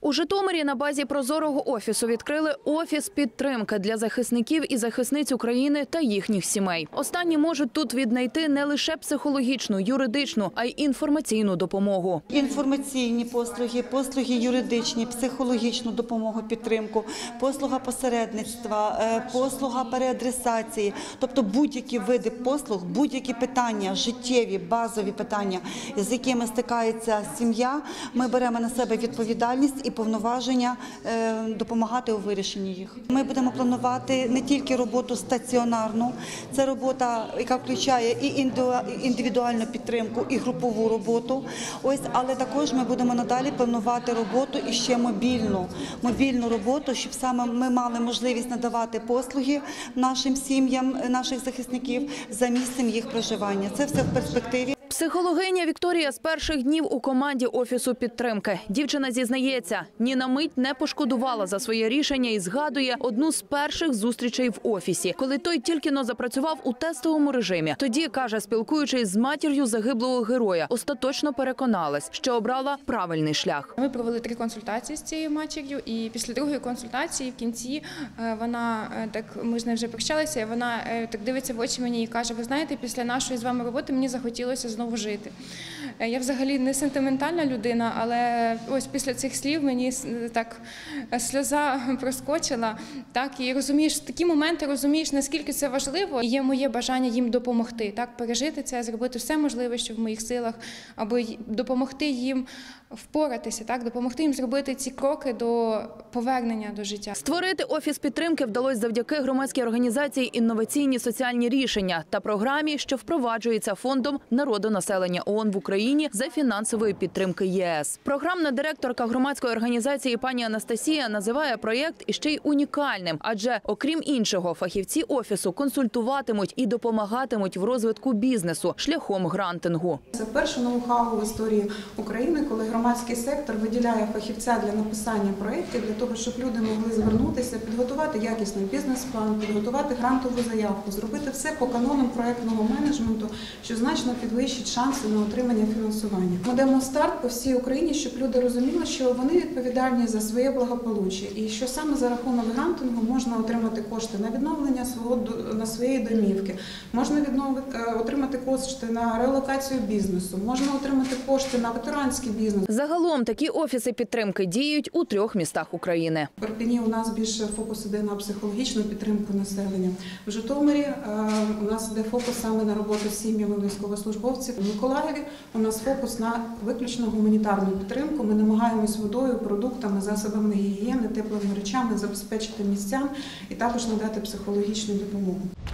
У Житомирі на базі Прозорого офісу відкрили офіс підтримки для захисників і захисниць України та їхніх сімей. Останні можуть тут віднайти не лише психологічну, юридичну, а й інформаційну допомогу. Інформаційні послуги, послуги юридичні, психологічну допомогу, підтримку, послуга посередництва, послуга переадресації. Тобто будь-які види послуг, будь-які питання, життєві, базові питання, з якими стикається сім'я, ми беремо на себе відповідальність і повноваження допомагати у вирішенні їх. Ми будемо планувати не тільки роботу стаціонарну, це робота, яка включає і індивідуальну підтримку, і групову роботу. Але також ми будемо надалі планувати роботу і ще мобільну роботу, щоб саме ми мали можливість надавати послуги нашим сім'ям, наших захисників за місцем їх проживання. Це все в перспективі. Психологиня Вікторія з перших днів у команді Офісу підтримки. Дівчина зізнається, ні на мить не пошкодувала за своє рішення і згадує одну з перших зустрічей в офісі, коли той тільки-но запрацював у тестовому режимі. Тоді, каже, спілкуючись з матір'ю загиблого героя, остаточно переконалась, що обрала правильний шлях. Ми провели 3 консультації з цією матір'ю, і після другої консультації в кінці вона, ми з нею вже прощалися, і вона так дивиться в очі мені і каже: ви знаєте, після нашої з вами роботи мені захотілося знову жити. Я взагалі не сентиментальна людина, але ось після цих слів мені так сльоза проскочила. Так, і розумієш, в такі моменти розумієш, наскільки це важливо. І є моє бажання їм допомогти, так, пережити це, зробити все можливе, що в моїх силах, аби допомогти їм впоратися, так, допомогти їм зробити ці кроки до повернення до життя. Створити офіс підтримки вдалося завдяки громадській організації «Інноваційні соціальні рішення» та програмі, що впроваджується Фондом народонаселення ООН в Україні за фінансової підтримки ЄС. Програмна директорка громадської організації пані Анастасія називає проєкт іще й унікальним, адже, окрім іншого, фахівці офісу консультуватимуть і допомагатимуть в розвитку бізнесу шляхом грантингу. Це перше ноу-хау в історії України, коли громадський сектор виділяє фахівця для написання проєктів, для того, щоб люди могли звернутися, підготувати якісний бізнес-план, підготувати грантову заявку, зробити все по канонам проєктного менеджменту, що значно підвищить шанси на отримання фінансування. Ми даємо старт по всій Україні, щоб люди розуміли, що вони відповідальні за своє благополуччя і що саме за рахунок грантингу можна отримати кошти на відновлення своєї домівки, можна отримати кошти на релокацію бізнесу, можна отримати кошти на ветеранський бізнес. Загалом такі офіси підтримки діють у 3 містах України. В Ірпені у нас більше фокус іде на психологічну підтримку населення. В Житомирі у нас іде фокус саме на роботу з сім'ями військовослужбовців. В Миколаєві у нас фокус на виключно гуманітарну підтримку. Ми намагаємось водою, продуктами, засобами гігієни, теплими речами забезпечити містян і також надати психологічну допомогу.